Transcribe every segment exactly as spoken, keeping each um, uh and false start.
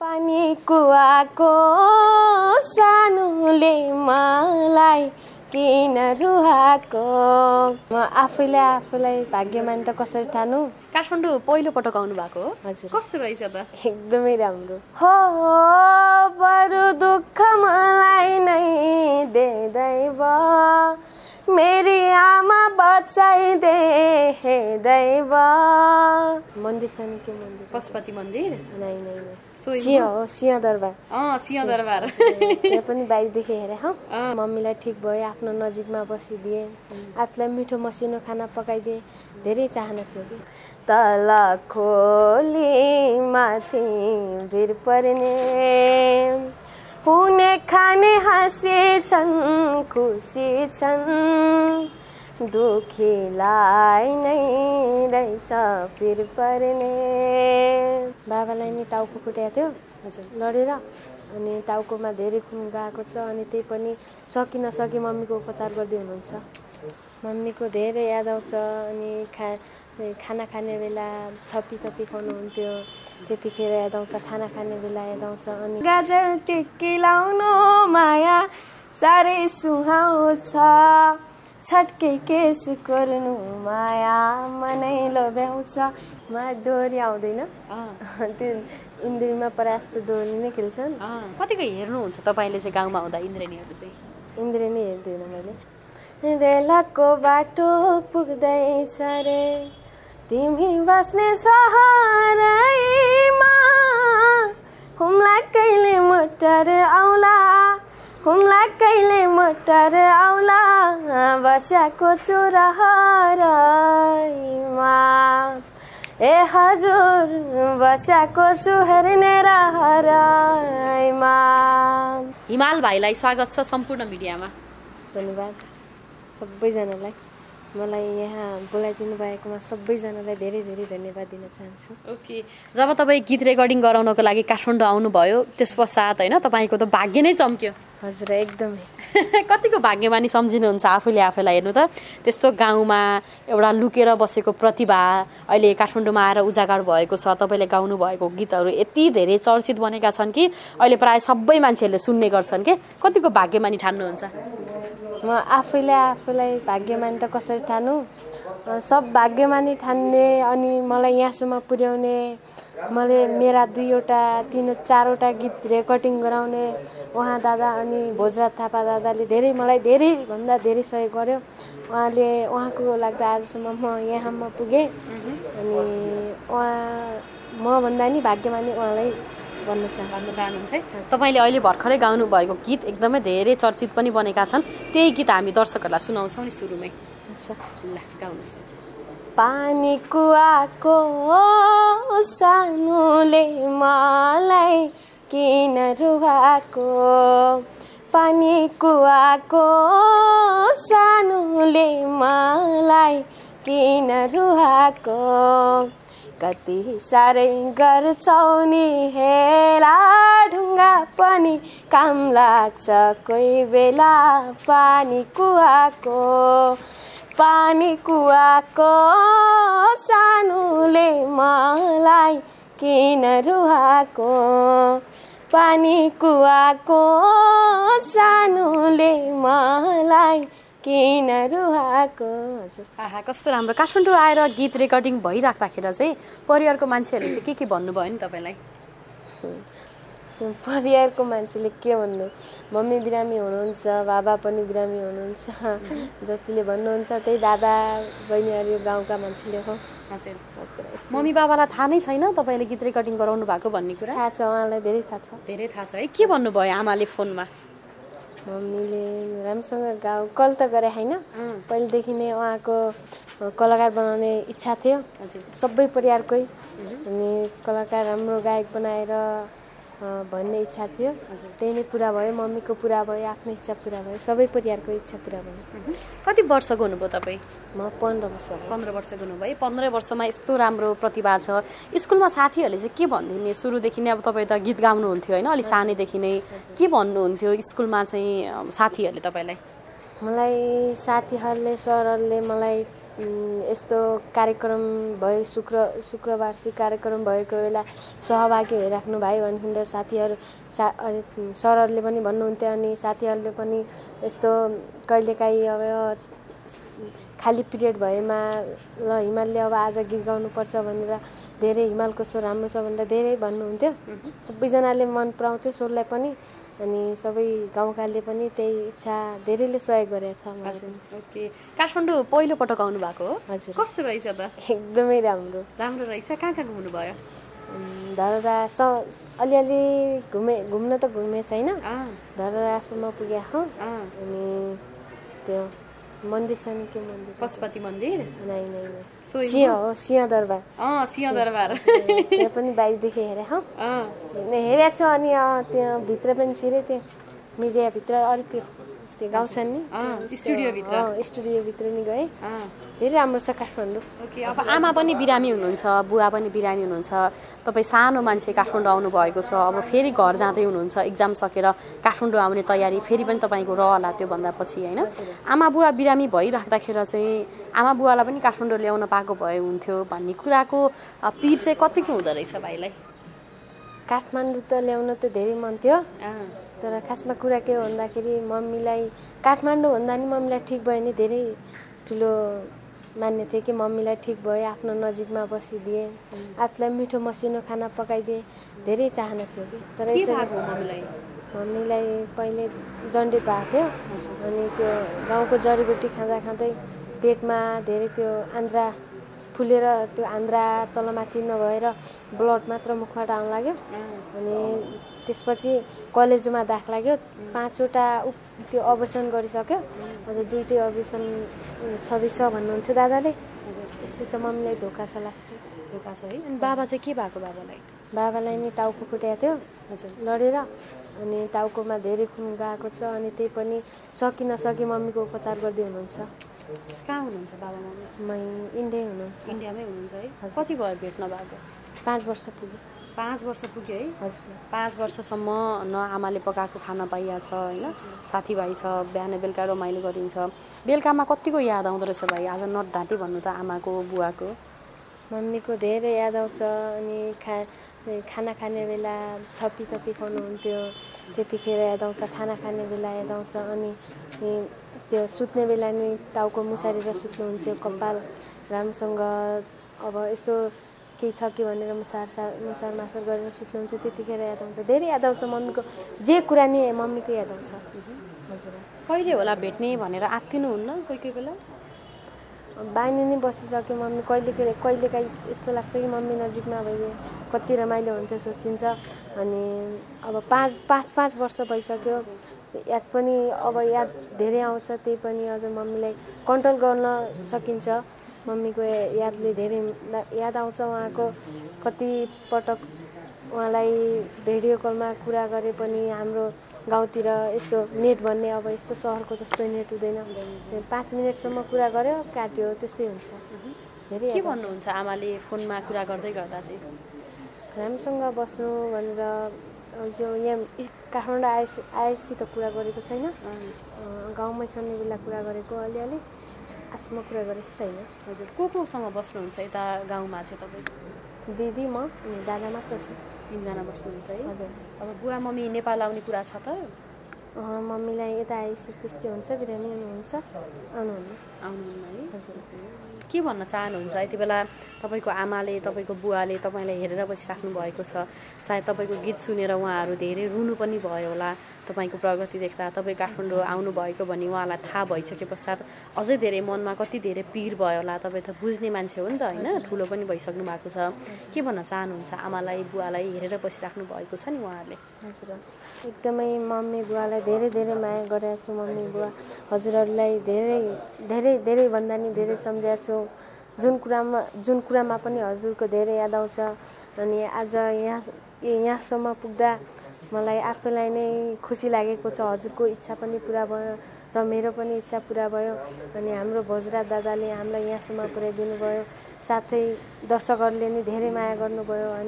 पानी कुवाको सानोले मलाई किन रुहाको। म आफैले आफूलाई भाग्यमान त कसरी ठानु। काठमाडौँ पहिलो पटक आउनु भएको हो? हजुर। कस्तो रहेछ त? एकदमै राम्रो हो। बरु दुःख मलाई नै दे दैव, मेरी आमा बचाइदे हे दैव। मन्दिर छ नि के मन्दिर? पशुपति मन्दिर? नै नै नै सिंह हो, सिंह दरबार। अँ सिंह दरबार। यहाँ पनि बाहिरदेखि हेरे हौ। मम्मीलाई ठिक भयो, आफ्नो नजिकमा बसिदिए, आफूलाई मिठो मसिनो खाना पकाइदिए। धेरै चाहना थियो कि तल खोली माथि भिर पर्ने, हुने खाने हाँसी छन् खुसी छन्, दुखीलाई नै रहेछ पिर पर्ने। बाबालाई नि टाउको फुटेको थियो हजुर लडेर, अनि टाउकोमा धेरै खुन गएको छ, अनि त्यही पनि सकि नसकि मम्मीको उपचार गर्दै हुनुहुन्छ। मम्मीको धेरै याद आउँछ। अनि खा खाना खाने बेला थपी थपी खुवाउनुहुन्थ्यो, त्यतिखेर याद आउँछ। खाना खाने बेला याद आउँछ। अनि गाजर टिक्की लाउनु माया साह्रै सुहाउँछ, छट्के केस कोर्नु माया मनै लोभ्याउँछ। मा डोरी आउँदैन त्यो इन्द्रेणीमा प्रायः जस्तो डोरी नै खेल्छन्। कतिको हेर्नुहुन्छ तपाईँले चाहिँ गाउँमा आउँदा इन्द्रेणीहरू चाहिँ? इन्द्रेणी हेर्दिनँ मैले। रेलको बाटो पुग्दैछ रे तिमी बस्ने सहरैमा, हुम्ला कहिले मोटर आउला, हुम्ला कहिले मोटर आउला, बस्याको छु रहरैमा। ए हजुर बस्याको छु हेर्ने रहरैमा। हिमाल भाइलाई स्वागत छ सम्पूर्ण मिडियामा। धन्यवाद सबैजनालाई, मलाई यहाँ बोलाइदिनु भएकोमा सबैजनालाई धेरै धेरै धन्यवाद दिन चाहन्छु। ओके, जब तपाईँ गीत रेकर्डिङ गराउनको लागि काठमाडौँ आउनुभयो त्यस पश्चात होइन तपाईँको त भाग्य नै चम्क्यो। हजुर एकदमै। कतिको भाग्यमानी सम्झिनुहुन्छ आफूले आफैलाई? हेर्नु त त्यस्तो गाउँमा एउटा लुकेर बसेको प्रतिभा अहिले काठमाडौँमा आएर उजागर भएको छ। तपाईँले गाउनु भएको गीतहरू यति धेरै चर्चित बनेका छन् कि अहिले प्रायः सबै मान्छेहरूले सुन्ने गर्छन् के। कतिको भाग्यमानी ठान्नुहुन्छ? म आफैले आफूलाई भाग्यमानी त कसरी ठानु, सब भाग्यमानी ठान्ने। अनि मलाई यहाँसम्म पुर्याउने, मैले मेरा दुईवटा तिन चारवटा गीत रेकर्डिङ गराउने उहाँ दादा अनि भोजराज थापा दादाले धेरै मलाई धेरैभन्दा धेरै सहयोग गर्यो। उहाँले उहाँको लाग्दा आजसम्म म यहाँसम्म पुगेँ। अनि उहाँ मभन्दा नि भाग्यमानी उहाँलाई भन्न चाहन्छु। चाहनुहुन्छ? तपाईँले अहिले भर्खरै गाउनु भएको गीत एकदमै धेरै चर्चित पनि बनेका छन्, त्यही गीत हामी दर्शकहरूलाई सुनाउँछौँ नि सुरुमै। अच्छा ल गाउनुहोस्। पानी कुवाको सानोले मलाई किन रुवाको, पानी कुवाको सानोले मलाई किन रुवाको, कति साह्रै गर्छौ नि हेला ढुङ्गा पनि काम लाग्छ कोही बेला। पानी कुवाको पानी कुवाको सानोले मलाई किन रुवाको, पानी कुवाको सानोले मलाई किन रुवाको। हजुर आहा कस्तो राम्रो। काठमाडौँ आएर गीत रेकर्डिङ भइराख्दाखेरि चाहिँ परिवारको मान्छेहरूले चाहिँ के के भन्नुभयो नि तपाईँलाई? परिवारको मान्छेले के भन्नु, मम्मी बिरामी हुनुहुन्छ, बाबा पनि बिरामी हुनुहुन्छ, जतिले भन्नुहुन्छ त्यही दादा बहिनीहरू गाउँका मान्छेले हो। हजुर हजुर। मम्मी बाबालाई थाहा नै छैन तपाईँले गीत रेकर्डिङ गराउनु भएको भन्ने कुरा? थाहा छ, उहाँलाई धेरै थाहा छ। धेरै थाहा छ है। के भन्नुभयो आमाले फोनमा? मम्मीले राम्रोसँग गाउँ कल त गरे होइन, पहिलेदेखि नै उहाँको कलाकार बनाउने इच्छा थियो सबै परिवारकै। अनि कलाकार राम्रो गायक बनाएर भन्ने इच्छा थियो, त्यही नै पुरा भयो। मम्मीको पुरा भयो, आफ्नो इच्छा पुरा भयो, सबै परिवारको इच्छा पुरा भयो। कति वर्षको हुनुभयो तपाईँ? म पन्ध्र वर्ष पन्ध्र वर्षको हुनुभयो। पन्ध्र वर्षमा यस्तो राम्रो प्रतिभा छ। स्कुलमा साथीहरूले चाहिँ के भनिदिने? सुरुदेखि नै अब तपाईँ त गीत गाउनुहुन्थ्यो होइन, अलिक सानैदेखि नै के भन्नुहुन्थ्यो स्कुलमा चाहिँ साथीहरूले तपाईँलाई? मलाई साथीहरूले सरहरूले मलाई यस्तो कार्यक्रम भए शुक्र शुक्रवार्षिक कार्यक्रम भएको बेला सहभागी भइराख्नु भयो भन्नुहुन्छ साथीहरू सा सरहरूले पनि भन्नुहुन्थ्यो अनि साथीहरूले पनि यस्तो कहिलेकाहीँ अब खाली पिरियड भएमा ल हिमालले अब आज गीत गाउनुपर्छ भनेर धेरै हिमालको स्वर राम्रो छ भनेर धेरै भन्नुहुन्थ्यो। सबैजनाले मन पराउँथ्यो स्वरलाई पनि अनि सबै गाउँकाले पनि त्यही इच्छा धेरैले सहयोग गरेको छ मलाई। ओके, काठमाडौँ पहिलो पटक आउनु भएको हो? हजुर। कस्तो रहेछ त? एकदमै राम्रो राम्रो रहेछ। कहाँ कहाँ घुम्नु भयो? धरहरा स अलिअलि घुमे घुम्न त घुमे छैन, धरहरासम्म पुगे हो। अनि त्यो मन्दिर छ नि के मन्दिर? पशुपति मन्दिर? नै नै नै सिंह हो, सिंह दरबार। अँ सिंह दरबार त्यहाँ पनि बाहिरदेखि हेरेँ हो। हेरेको छु अनि त्यहाँ भित्र पनि छिरे त्यो मिडियाभित्र अरू त्यो त्यो गाउँ छ नि स्टुडियोभित्र स्टुडियोभित्र नि गएँ। धेरै राम्रो छ काठमाडौँ। ओके, अब आमा पनि बिरामी हुनुहुन्छ, बुवा पनि बिरामी हुनुहुन्छ, तपाईँ सानो मान्छे काठमाडौँ आउनु भएको छ, अब फेरि घर जाँदै हुनुहुन्छ, इक्जाम सकेर काठमाडौँ आउने तयारी फेरि पनि तपाईँको रहला त्योभन्दा पछि होइन? आमा बुवा बिरामी भइराख्दाखेरि चाहिँ आमा बुवालाई पनि काठमाडौँ ल्याउन पाएको भए हुन्थ्यो भन्ने कुराको पिर चाहिँ कतिको हुँदो रहेछ भाइलाई? काठमाडौँ त ल्याउन त धेरै मन थियो, तर खासमा कुरा के हो भन्दाखेरि मम्मीलाई काठमाडौँ भन्दा नि मम्मीलाई ठिक भयो नि धेरै ठुलो मान्ने थिएँ कि मम्मीलाई ठिक भयो, आफ्नो नजिकमा बसिदिएँ, आफूलाई मिठो मसिनो खाना पकाइदिएँ, धेरै चाहना थियो कि। तर मम्मीलाई मम्मीलाई पहिले जन्डिस भएको थियो अनि त्यो गाउँको जडीबुटी खाँदा खाँदै पेटमा धेरै त्यो आन्द्रा फुलेर त्यो आन्द्रा तलमाथि नभएर ब्लड मात्र मुखबाट आउन लाग्यो। अनि त्यसपछि कलेजमा दाख लाग्यो, पाँचवटा त्यो अपरेसन गरिसक्यो, अझ दुईटै अपरेसन छँदैछ भन्नुहुन्थ्यो दादाले। यस्तो चाहिँ मम्मीलाई धोका छ लास्ट धोका छ है। अनि बाबा चाहिँ के भएको? बाबालाई बाबालाई नि टाउको फुटेको थियो लडेर, अनि टाउकोमा धेरै खुन गएको छ अनि त्यही पनि सकि नसकी मम्मीको उपचार गर्दै हुनुहुन्छ। कहाँ हुनुहुन्छ बाबा मम्मी? मै इन्डिया हुनुहुन्छ। इन्डियामै हुनुहुन्छ है? कति भयो भेट्न भएको? पाँच वर्ष पुग्यो। पाँच वर्ष पुग्यो है? हजुर। पाँच वर्षसम्म न आमाले पकाएको खाना पाइया छ होइन, साथीभाइ छ, बिहान बेलुका रमाइलो गरिन्छ, बेलुकामा कतिको याद आउँदो रहेछ भाइ? आज नढाँटी भन्नु त आमाको बुवाको। मम्मीको धेरै याद आउँछ अनि खा खाना खाने बेला थपी थपी खुवाउनुहुन्थ्यो, त्यतिखेर याद आउँछ, खाना खाने बेला याद आउँछ, अनि त्यो सुत्ने बेला नि टाउको मुसारेर सुत्नुहुन्थ्यो, कपाल राम्रोसँग अब यस्तो केही छ कि भनेर मुसार मुसार मासर गरेर सुत्नुहुन्छ, त्यतिखेर याद आउँछ, धेरै याद आउँछ मम्मीको, जे कुरा नि मम्मीको याद आउँछ। हजुर। कहिले होला भेट्ने भनेर आत्तिनुहुन्न कोही कोही बेला? बानी नै बसिसक्यो मम्मी, कहिले कहिलेकाहीँ यस्तो लाग्छ कि मम्मी नजिकमा भइदिए कति रमाइलो हुन्थ्यो सोचिन्छ। अनि अब पाँच पाँच पाँच वर्ष भइसक्यो, याद पनि अब याद धेरै आउँछ, त्यही पनि अझ मम्मीलाई कन्ट्रोल गर्न सकिन्छ। मम्मीको यादले धेरै याद आउँछ, उहाँको कति पटक उहाँलाई भिडियो कलमा कुरा गरे पनि हाम्रो गाउँतिर यस्तो नेट भन्ने अब यस्तो सहरको जस्तो नेट हुँदैन, पाँच मिनटसम्म कुरा गऱ्यो काट्यो, त्यस्तै हुन्छ। धेरै के भन्नुहुन्छ आमाले फोनमा कुरा गर्दै गर्दा चाहिँ? राम्रोसँग बस्नु भनेर यो यहाँ काठमाडौँ आएपछि आएपछि त कुरा गरेको छैन, गाउँमै छन् बेला कुरा गरेको अलिअलि, आसम्म कुरा गरेको छैन। हजुर। को कोसँग बस्नुहुन्छ यता गाउँमा चाहिँ तपाईँ? दिदी म अनि दादा मात्र छ, तिनजना बस्नुहुन्छ है? हजुर। अब बुवा मम्मी नेपाल आउने कुरा छ त? मम्मीलाई यता आएपछि त्यस्तै हुन्छ, बिरामी हुनुहुन्छ, आउनुहुन्न आउनुहुन्न है? हजुर। के भन्न चाहनुहुन्छ यति बेला? तपाईँको आमाले तपाईँको बुवाले तपाईँलाई हेरेर बसिराख्नु भएको छ, सायद तपाईँको गीत सुनेर उहाँहरू धेरै रुनु पनि भयो होला, तपाईँको प्रगति देख्दा तपाईँ काठमाडौँ आउनुभएको भन्ने उहाँलाई थाहा भइसके पश्चात अझै धेरै मनमा कति धेरै पिर भयो होला। तपाईँ त बुझ्ने मान्छे हो नि त होइन, ठुलो पनि भइसक्नु भएको छ, के भन्न चाहनुहुन्छ आमालाई बुवालाई हेरेर बसिराख्नु भएको छ नि उहाँहरूले? हजुर, एकदमै मम्मी बुवालाई धेरै धेरै माया गरेको छु, मम्मी बुवा हजुरहरूलाई धेरै धेरै धेरै भन्दा नि धेरै सम्झाएको छु, जुन कुरामा जुन कुरामा पनि हजुरको धेरै याद आउँछ। अनि आज यहाँ यहाँसम्म पुग्दा मलाई आफूलाई नै खुसी लागेको छ, हजुरको इच्छा पनि पुरा भयो र मेरो पनि इच्छा पुरा भयो। अनि हाम्रो भोजराज दादाले हामीलाई यहाँसम्म पुर्याइदिनु भयो, साथै दर्शकहरूले नि धेरै माया गर्नुभयो। अनि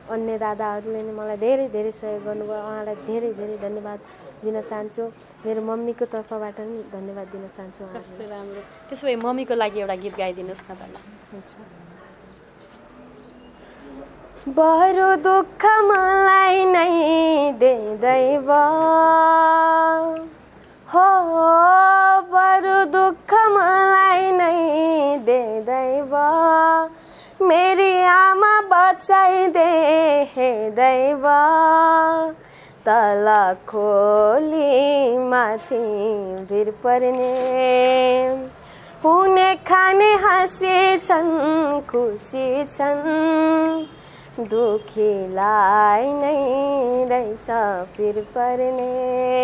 अन्य दादाहरूले नि मलाई धेरै धेरै सहयोग गर्नुभयो उहाँलाई धेरै धेरै धन्यवाद दिन चाहन्छु मेरो मम्मीको तर्फबाट नि धन्यवाद दिन चाहन्छु कस्तो राम्रो त्यसो भए मम्मीको लागि एउटा गीत गाइदिनुहोस् न त हुन्छ बरु दुःख मलाई नै दिँदैव हो बरु दुःख मलाई नै दिँदैव मेरी आमा बचाइदे हे दैव तल खोली माथि भिर पर्ने हुने खाने हाँसी छन् खुसी छन् दुखीलाई नै रहेछ पिर पर्ने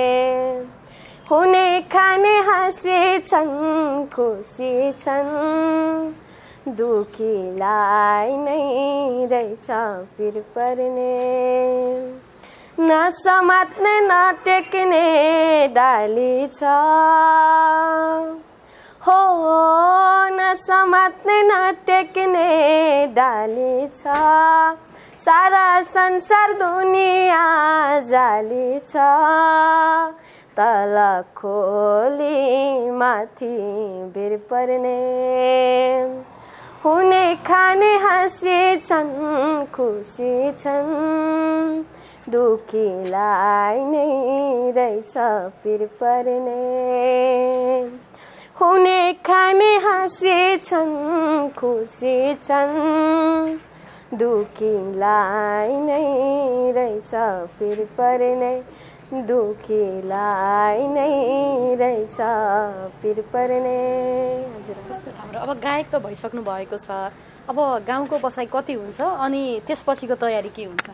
हुने खाने हाँसी छन् खुसी छन् दुखीलाई नै रहेछ पिर पर्ने नसमात्ने नटेक्ने डाली छ हो नसमात्ने नटेक्ने डाली छ सारा संसार दुनिया जाली छ तल खोली माथि भिर पर्ने हुने खाने हाँसी छन् खुसी छन् दुखीलाई नै रहेछ पिर पर्ने हुने खाने हाँसी छन् खुसी छन् दुखीलाई नै रहेछ पिर पर्ने दुखीलाई नै रहेछ पिर पर्ने हजुर कस्तो राम्रो अब गायक त भइसक्नु भएको छ अब गाउँको बसाइ कति हुन्छ अनि त्यसपछिको तयारी के हुन्छ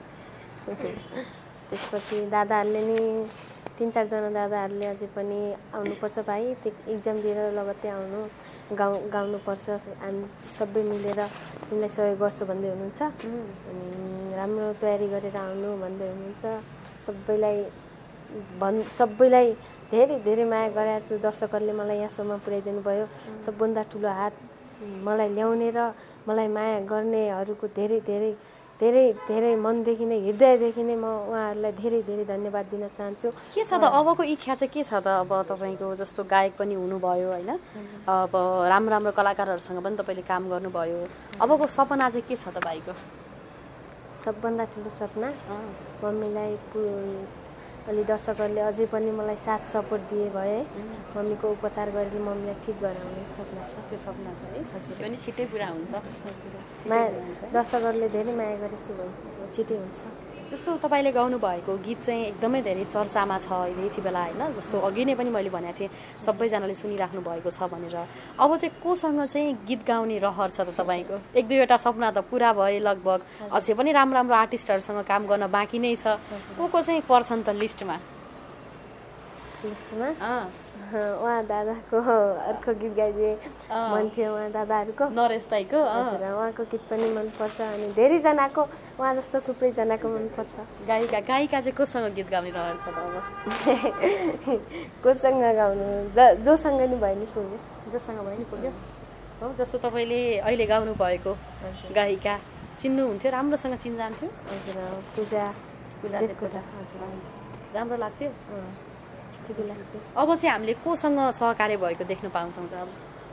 त्यसपछि दादाहरूले नि तिन चारजना दादाहरूले अझै पनि आउनुपर्छ भाइ त्यो इक्जाम दिएर लगत्तै आउनु गाउँ गाउनुपर्छ हामी सबै मिलेर तिमीलाई सहयोग गर्छु भन्दै हुनुहुन्छ अनि राम्रो तयारी गरेर आउनु भन्दै हुनुहुन्छ सबैलाई भन् सबैलाई धेरै धेरै माया गरेको छु दर्शकहरूले मलाई यहाँसम्म पुर्याइदिनु भयो सबभन्दा ठुलो हात मलाई ल्याउने र मलाई माया गर्नेहरूको धेरै धेरै धेरै धेरै मनदेखि नै हृदयदेखि नै म उहाँहरूलाई धेरै धेरै धन्यवाद दिन चाहन्छु के छ त अबको इच्छा चाहिँ के छ त अब तपाईँको जस्तो गायक पनि हुनुभयो होइन अब राम्रो राम्रो कलाकारहरूसँग पनि तपाईँले काम गर्नुभयो अबको सपना चाहिँ के छ त भाइको सबभन्दा ठुलो सपना मम्मीलाई अलि दर्शकहरूले अझै पनि मलाई साथ सपोर्ट दिए भए मम्मीको उपचार गरेर मम्मीलाई ठिक गराउने सपना छ त्यो सपना छ है हजुर पनि छिट्टै पुरा हुन्छ माया दर्शकहरूले धेरै माया गरेपछि भन्छ छिट्टै हुन्छ जस्तो तपाईँले गाउनु भएको गीत चाहिँ एकदमै धेरै चर्चामा छ अहिले यति बेला होइन जस्तो अघि नै पनि मैले भनेको थिएँ सबैजनाले सुनिराख्नु भएको छ भनेर अब चाहिँ कोसँग चाहिँ गीत गाउने रहर छ त तपाईँको एक दुईवटा सपना त पुरा भए लगभग अझै पनि राम्रो राम्रो आर्टिस्टहरूसँग काम गर्न बाँकी नै छ को को चाहिँ पर्छन् त लिस्टमा लिस्टमा उहाँ दादाको अर्को गीत गाइदिए मन थियो उहाँ दादाहरूको नरेश दाइको हजुर उहाँको गीत पनि मनपर्छ अनि धेरैजनाको उहाँ जस्तो थुप्रैजनाको मनपर्छ गायिका गायिका चाहिँ कोसँग गीत गाउने रहर छ त अब कोसँग गाउनु ज जोसँग नि भयो नि पुग्यो जोसँग भयो नि पुग्यो हो जस्तो तपाईँले अहिले गाउनु भएको गायिका चिन्नुहुन्थ्यो राम्रोसँग चिन्जान्थ्यो हजुर पूजा पूजा देवकोटा हजुर राम्रो लाग्थ्यो ठिकै लाग्थ्यो अब चाहिँ हामीले कोसँग सहकार्य भएको देख्न पाउँछौँ त अब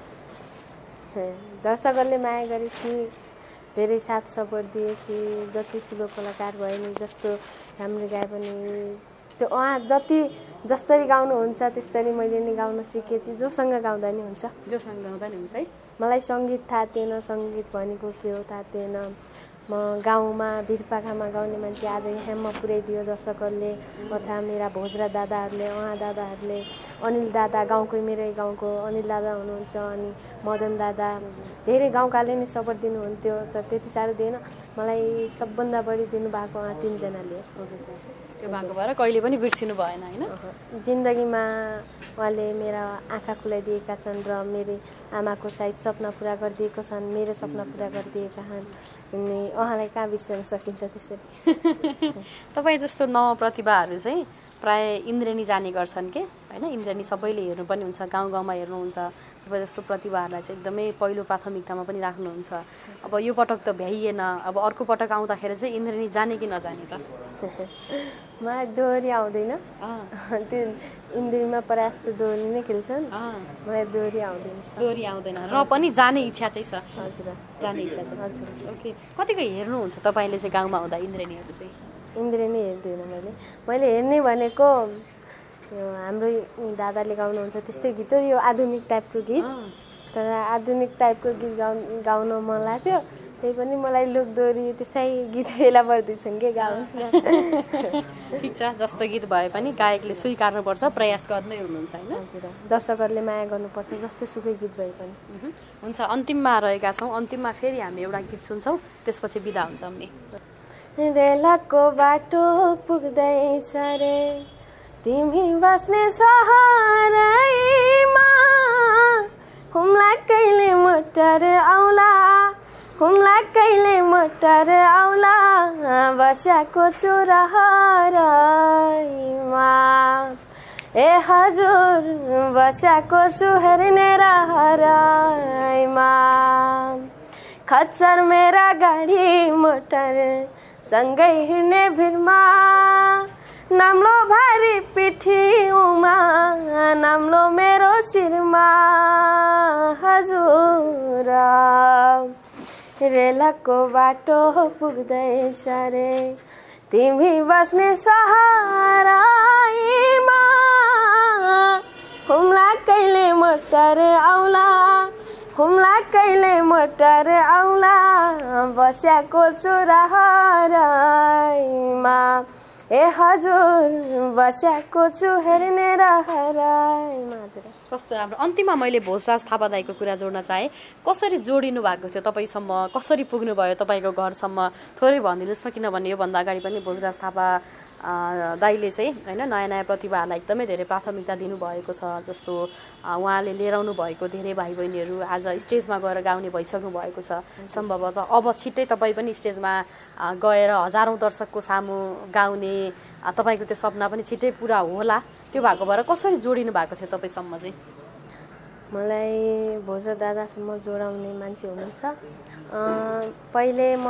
दर्शकहरूले माया गरेपछि धेरै साथ सपोर्ट दिएपछि जति ठुलो कलाकार भए नि जस्तो राम्रो गाए पनि त्यो उहाँ जति जसरी गाउनुहुन्छ त्यसरी मैले नि गाउन सिकेपछि जोसँग गाउँदा नि हुन्छ जोसँग गाउँदा नि हुन्छ है मलाई सङ्गीत थाहा थिएन सङ्गीत भनेको के हो थाहा थिएन म गाउँमा भिरपाखामा गाउने मान्छे आज यहाँमा पुर्याइदियो दर्शकहरूले अथवा मेरा भोजरा दादाहरूले उहाँ दादाहरूले अनिल दादा गाउँकै मेरै गाउँको अनिल दादा हुनुहुन्छ अनि मदन दादा धेरै गाउँकाले नै सपोर्ट दिनुहुन्थ्यो तर त्यति साह्रो दिएन मलाई सबभन्दा बढी दिनुभएको उहाँ तिनजनाले त्यो भएको भएर कहिले पनि बिर्सिनु भएन होइन जिन्दगीमा उहाँले मेरा आँखा खुलाइदिएका छन् र मेरो आमाको सायद सपना पुरा गरिदिएको छन् मेरो सपना पुरा गरिदिएका छन् अनि उहाँलाई कहाँ बिर्सन सकिन्छ त्यसरी तपाईँ जस्तो नव प्रतिभाहरू चाहिँ प्राय इन्द्रेणी जाने गर्छन् के होइन इन्द्रेणी सबैले हेर्नु पनि हुन्छ गाउँ गाउँमा हेर्नुहुन्छ तपाईँ जस्तो प्रतिभाहरूलाई चाहिँ एकदमै पहिलो प्राथमिकतामा पनि राख्नुहुन्छ अब यो पटक त भ्याइएन अब अर्को पटक आउँदाखेरि चाहिँ इन्द्रेणी जाने कि नजाने त मलाई दोहोरी आउँदैन त्यो इन्द्रेणीमा प्रायः जस्तो दोहोरी नै खेल्छन् मलाई दोहोरी आउँदैन दोहोरी आउँदैन र पनि जाने इच्छा चाहिँ छ हजुर जाने इच्छा छ हजुर ओके कतिको हेर्नुहुन्छ तपाईँले चाहिँ गाउँमा हुँदा इन्द्रेणीहरू चाहिँ इन्द्रेणी हेर्दैन मैले मैले हेर्ने भनेको यो हाम्रो दादाले गाउनुहुन्छ त्यस्तै गीत हो यो आधुनिक टाइपको गीत तर आधुनिक टाइपको गीत गाउनु गाउन मन लाग्थ्यो त्यही पनि मलाई लोकदोहोरी त्यस्तै गीत फेला पर्दैछन् कि गाउनु ठिक छ जस्तो गीत भए पनि गायकले स्वीकार्नुपर्छ प्रयास गर्दै हुनुहुन्छ होइन हजुर दर्शकहरूले माया गर्नुपर्छ जस्तै सुकै गीत भए पनि हुन्छ अन्तिममा रहेका छौँ अन्तिममा फेरि हामी एउटा गीत सुन्छौँ त्यसपछि बिदा हुन्छौँ नि रेलको बाटो पुग्दैछ रे तिमी बस्ने सहरैमा हुम्ला कहिले मोटर आउला हुम्ला कहिले मोटर आउला बस्याको छु रहरैमा ए हजुर बस्याको छु हेर्ने रहरैमा खच्चर मेरा गाडी मोटर सँगै हिँड्ने भिरमा नाम्लो भारी पिठीमा नाम्लो मेरो शिरमा हजुर रेलको बाटो पुग्दैछ रे तिमी बस्ने सहरैमा हुम्ला कहिले मोटर आउला हुम्ला कहिले मोटर आउला बस्याको छु रहरैमा ए हजुर बस्याको छु हेर्ने रहरैमा कस्तो हाम्रो अन्तिममा मैले भोजराज थापा दाईको कुरा जोड्न चाहेँ कसरी जोडिनु भएको थियो तपाईँसम्म कसरी पुग्नु भयो तपाईँको घरसम्म थोरै भनिदिनुहोस् न किनभने योभन्दा अगाडि पनि भोजराज थापा दाईले चाहिँ होइन नयाँ नयाँ प्रतिभाहरूलाई एकदमै धेरै प्राथमिकता दिनुभएको छ जस्तो उहाँले लिएर आउनु भएको धेरै भाइ बहिनीहरू आज स्टेजमा गएर गाउने भइसक्नु भएको छ सम्भवतः अब छिट्टै तपाईँ पनि स्टेजमा गएर हजारौँ दर्शकको सामु गाउने तपाईँको त्यो सपना पनि छिट्टै पुरा होला त्यो भएको भएर कसरी जोडिनु भएको थियो तपाईँसम्म चाहिँ मलाई भोज दादासम्म जोडाउने मान्छे हुनुहुन्छ पहिले म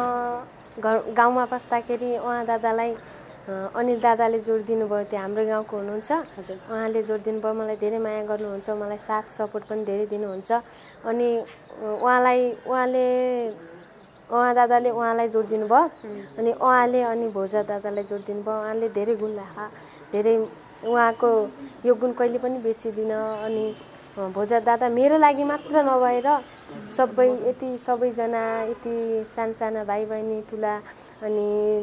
गाउँमा बस्दाखेरि उहाँ दादालाई अनिल दादाले जोड दिनुभयो त्यो हाम्रो गाउँको हुनुहुन्छ हजुर उहाँले जोड दिनुभयो मलाई धेरै माया गर्नुहुन्छ मलाई साथ सपोर्ट पनि धेरै दिनुहुन्छ अनि उहाँलाई उहाँले उहाँ दादाले उहाँलाई जोड दिनुभयो अनि उहाँले अनि भोजा दादालाई जोड दिनुभयो उहाँले धेरै गुण राखा धेरै उहाँको यो गुण कहिले पनि बिर्सिदिन अनि भोजा दादा मेरो लागि मात्र नभएर सबै यति सबैजना यति सानसाना भाइ बहिनी ठुला अनि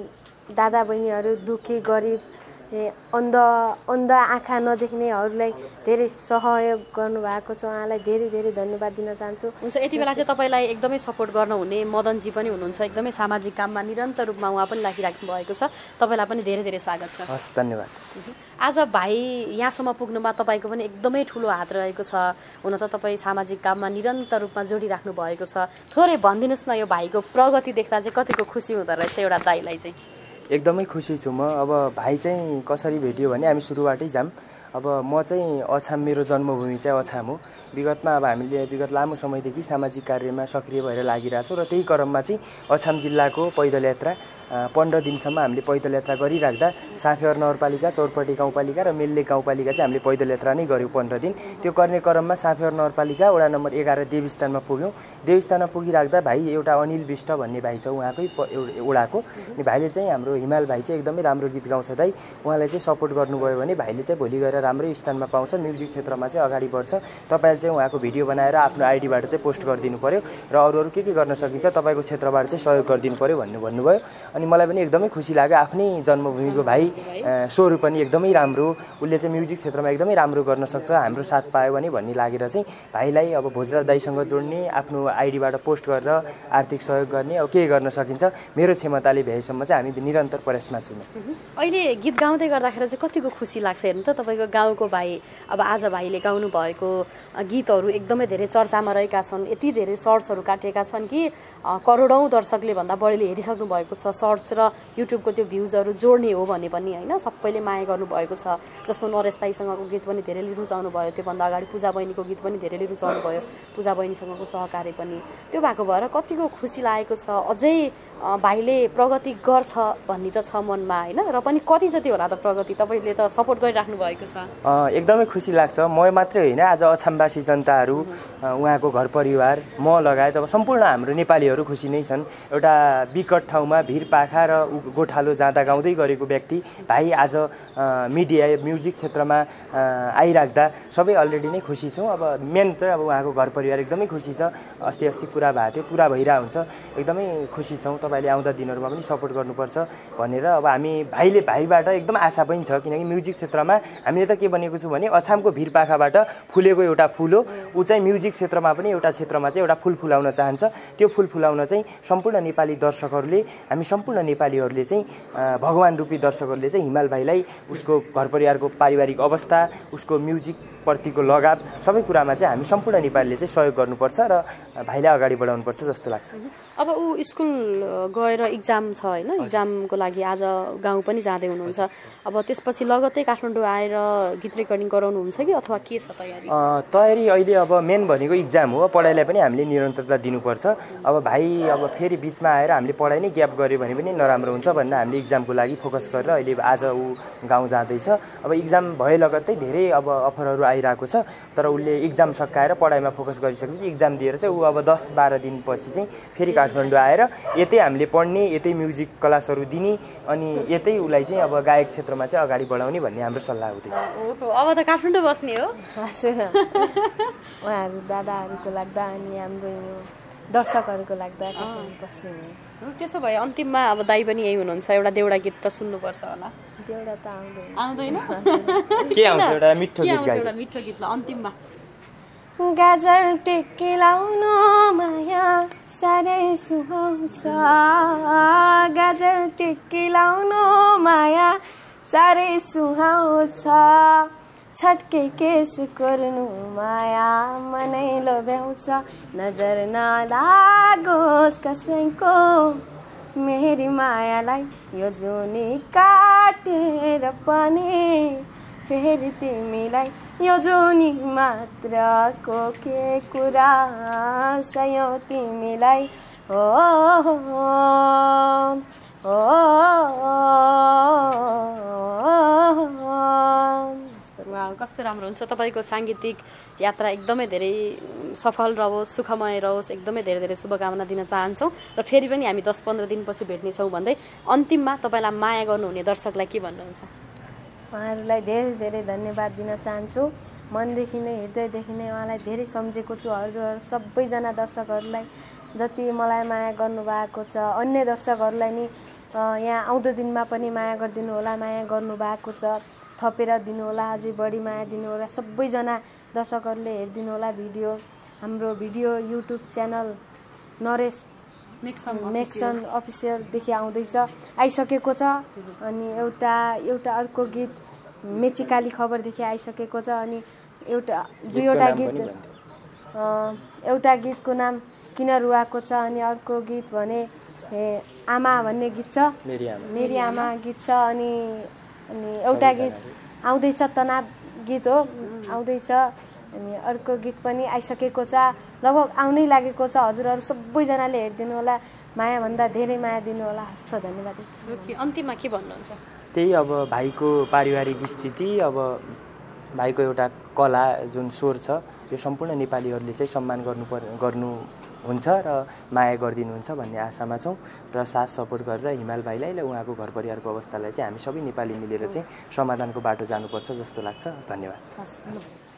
दादा बहिनीहरू दुखी गरिब अन्ध अन्ध आँखा नदेख्नेहरूलाई धेरै सहयोग गर्नुभएको छ उहाँलाई धेरै धेरै धन्यवाद दिन चाहन्छु हुन्छ यति बेला चाहिँ तपाईँलाई एकदमै सपोर्ट गर्नुहुने मदनजी पनि हुनुहुन्छ एकदमै सामाजिक काममा निरन्तर रूपमा उहाँ पनि लागिराख्नु भएको छ तपाईँलाई पनि धेरै धेरै स्वागत छ हस् धन्यवाद आज भाइ यहाँसम्म पुग्नुमा तपाईँको पनि एकदमै ठुलो हात रहेको छ हुन त तपाईँ सामाजिक काममा निरन्तर रूपमा जोडिराख्नु भएको छ थोरै भनिदिनुहोस् न यो भाइको प्रगति देख्दा चाहिँ कतिको खुसी हुँदो रहेछ एउटा दाइलाई चाहिँ एकदमै खुसी छु म अब भाइ चाहिँ कसरी भेट्यो भने हामी सुरुबाटै जाम अब म चाहिँ अछाम मेरो जन्मभूमि चाहिँ अछाम हो विगतमा अब हामीले विगत लामो समयदेखि सामाजिक कार्यमा सक्रिय भएर लागिरहेको छौँ र त्यही क्रममा चाहिँ अछाम जिल्लाको पैदल यात्रा पन्ध्र दिनसम्म हामीले पैदल यात्रा गरिराख्दा साफेहर नगरपालिका चौरपटी गाउँपालिका र मेल्ले गाउँपालिका चाहिँ हामीले पैदल यात्रा नै गऱ्यौँ पन्ध्र दिन त्यो गर्ने क्रममा साफेहर नगरपालिका वडा नम्बर एघार देवीस्थानमा पुग्यौँ देवीस्थानमा पुगिराख्दा भाइ एउटा अनिल विष्ट भन्ने भाइ छ उहाँकै वडाको अनि भाइले चाहिँ हाम्रो हिमाल भाइ चाहिँ एकदमै राम्रो गीत गाउँछ दाइ उहाँलाई चाहिँ सपोर्ट गर्नुभयो भने भाइले चाहिँ भोलि गएर राम्रै स्थानमा पाउँछ म्युजिक क्षेत्रमा चाहिँ अगाडि बढ्छ तपाईँले चाहिँ उहाँको भिडियो बनाएर आफ्नो आइडीबाट चाहिँ पोस्ट गरिदिनु पर्यो र अरू अरू के के गर्न सकिन्छ तपाईँको क्षेत्रबाट चाहिँ सहयोग गरिदिनु पर्यो भन्नु भन्नुभयो अनि मलाई पनि एकदमै खुसी लाग्यो आफ्नै जन्मभूमिको भाइ स्वरूप पनि एकदमै राम्रो उसले चाहिँ म्युजिक क्षेत्रमा एकदमै राम्रो गर्न सक्छ हाम्रो साथ पायो भने भन्ने लागेर चाहिँ भाइलाई अब भोजराज दाइसँग जोड्ने आफ्नो आइडीबाट पोस्ट गरेर आर्थिक सहयोग गर्ने अब के गर्न सकिन्छ मेरो क्षमताले भ्याएसम्म चाहिँ हामी निरन्तर प्रयासमा छौँ अहिले गीत गाउँदै गर्दाखेरि चाहिँ कतिको खुसी लाग्छ हेर्नु त तपाईँको गाउँको भाइ अब आज भाइले गाउनु भएको गीतहरू एकदमै धेरै चर्चामा रहेका छन् यति धेरै सर्ट्सहरू काटेका छन् कि करोडौँ दर्शकले भन्दा बढीले हेरिसक्नु भएको छ सर्च र युट्युबको त्यो भ्युजहरू जोड्ने हो भने पनि होइन सबैले माया गर्नुभएको छ। जस्तो नरेश दाईसँगको गीत पनि धेरैले रुचाउनु भयो, त्योभन्दा अगाडि पूजा बहिनीको गीत पनि धेरैले रुचाउनु भयो, पूजा बहिनीसँगको सहकार्य पनि। त्यो भएको भएर कतिको खुसी लागेको छ, अझै भाइले प्रगति गर्छ भन्ने त छ मनमा होइन, र पनि कति जति होला त प्रगति तपाईँले त सपोर्ट गरिराख्नु भएको छ। एकदमै खुसी लाग्छ। म मात्रै होइन, आज अछामवासी जनताहरू, उहाँको घर परिवार, म लगायत अब सम्पूर्ण हाम्रो नेपालीहरू खुसी नै छन्। एउटा विकट ठाउँमा भिरपाखा र गोठालो जाँदा गाउँदै गरेको व्यक्ति भाइ आज मिडिया म्युजिक क्षेत्रमा आइराख्दा सबै अलरेडी नै खुसी छौँ। अब मेन चाहिँ अब उहाँको घर परिवार एकदमै खुसी छ। अस्ति अस्ति कुरा भएको थियो, पुरा भइरहेको हुन्छ, एकदमै खुसी छौँ। तपाईँले आउँदा दिनहरूमा पनि सपोर्ट गर्नुपर्छ भनेर अब हामी भाइले भाइबाट एकदम आशा पनि छ, किनकि म्युजिक क्षेत्रमा हामीले त के भनेको छु भने अछामको भिरपाखाबाट फुलेको एउटा फुल हो, ऊ चाहिँ म्युजिक क्षेत्रमा पनि एउटा क्षेत्रमा चाहिँ एउटा फुल फुलाउन चाहन्छ। त्यो फुल फुलाउन चाहिँ सम्पूर्ण नेपाली दर्शकहरूले, हामी सम्पूर्ण नेपालीहरूले चाहिँ भगवान रूपी दर्शकहरूले चाहिँ हिमाल भाइलाई उसको घर परिवारको पारिवारिक अवस्था, उसको म्युजिक प्रतिको लगाव सबै कुरामा चाहिँ हामी सम्पूर्ण नेपालीले चाहिँ सहयोग गर्नुपर्छ र भाइलाई अगाडि बढाउनुपर्छ जस्तो लाग्छ। अब ऊ स्कुल गएर इक्जाम छ होइन, इक्जामको लागि आज गाउँ पनि जाँदै हुनुहुन्छ। अब त्यसपछि लगत्तै काठमाडौँ आएर गीत रेकर्डिङ गराउनुहुन्छ कि अथवा के छ तयारी? तयारी अहिले अब मेन भनेको इक्जाम हो, पढाइलाई पनि हामीले निरन्तरता दिनुपर्छ। अब भाइ अब फेरि बिचमा आएर हामीले पढाइ नै ग्याप गऱ्यो भने पनि नराम्रो हुन्छ भनेर हामीले इक्जामको लागि फोकस गरेर अहिले आज ऊ गाउँ जाँदैछ। अब इक्जाम भए लगत्तै धेरै अब अफरहरू आइरहेको छ, तर उसले इक्जाम सकाएर पढाइमा फोकस गरिसकेपछि इक्जाम दिएर चाहिँ ऊ अब दस बाह्र दिनपछि चाहिँ फेरि काठमाडौँ आएर यतै हामीले पढ्ने, यतै म्युजिक क्लासहरू दिने, अनि यतै उसलाई चाहिँ अब गायक क्षेत्रमा चाहिँ अगाडि बढाउने भन्ने हाम्रो सल्लाह हुँदैछ। अब त काठमाडौँ बस्ने हो? हजुर, उहाँहरू दादाहरूको लाग्दा अनि हाम्रो दर्शकहरूको लाग्दा काठमाडौँ बस्ने हो। त्यसो भए अन्तिममा अब दाइ पनि यही हुनुहुन्छ, एउटा देउडा गीत त सुन्नुपर्छ होला? देउडा त आउँदैन। आउँदैन? के आउँछ? एउटा मिठो गीत गाइ। एउटा मिठो गीत ल अन्तिममा। गाजर टिक्की लाउनु माया साह्रै सुहाउँछ, गाजर टिक्की लाउनु माया साह्रै सुहाउँछ, छट्के केस कोर्नु माया मनै लोभ्याउँछ, नजर नलागोस् कसैको मेरी मायालाई, यो जुनी काटेर पनि फेरि तिमीलाई, यो जुनी मात्रको के कुरा सयौँ तिमीलाई, ओ ओ कस्तो राम्रो हुन्छ। तपाईँको साङ्गीतिक यात्रा एकदमै धेरै सफल रहोस्, सुखमय रहोस्, एकदमै धेरै धेरै शुभकामना दिन चाहन्छौँ र फेरि पनि हामी दस पन्ध्र दिनपछि भेट्नेछौँ भन्दै अन्तिममा तपाईँलाई माया गर्नुहुने दर्शकलाई के भन्नुहुन्छ? उहाँहरूलाई धेरै धेरै धन्यवाद दिन चाहन्छु। मनदेखि नै, हृदयदेखि नै उहाँलाई धेरै सम्झेको छु। हजुर सबैजना दर्शकहरूलाई जति मलाई माया गर्नुभएको छ, अन्य दर्शकहरूलाई नि यहाँ आउँदो दिनमा पनि माया गरिदिनु होला, माया गर्नुभएको छ, थपेर दिनुहोला, अझै बढी माया दिनुहोला। सबैजना दर्शकहरूले हेरिदिनु होला भिडियो। हाम्रो video YouTube channel Naresh Mekson अफिसियलदेखि आउँदैछ, आइसकेको छ। अनि एउटा एउटा अर्को गीत मेचिकाली खबरदेखि आइसकेको छ। अनि एउटा दुईवटा गीत, एउटा गीतको नाम किन रुवाको छ, अनि अर्को गीत भने आमा भन्ने गीत छ, मेरी आमा गीत छ। अनि अनि एउटा गीत आउँदैछ, तनाव गीत हो, आउँदैछ। अनि अर्को गीत पनि आइसकेको छ, लगभग आउनै लागेको छ। हजुरहरू सबैजनाले हेरिदिनु होला, मायाभन्दा धेरै माया दिनु होला। हस्त धन्यवाद। अन्तिममा के भन्नुहुन्छ? त्यही अब भाइको पारिवारिक स्थिति, अब भाइको एउटा कला जुन स्वर छ, यो सम्पूर्ण नेपालीहरूले चाहिँ सम्मान गर्नु पर्ने गर्नुहुन्छ र माया गरिदिनुहुन्छ भन्ने आशामा छौँ र साथ सपोर्ट गरेर हिमाल भाइलाई र उहाँको घर परिवारको अवस्थालाई चाहिँ हामी सबै नेपाली मिलेर चाहिँ समाधानको बाटो जानुपर्छ जस्तो लाग्छ। धन्यवाद।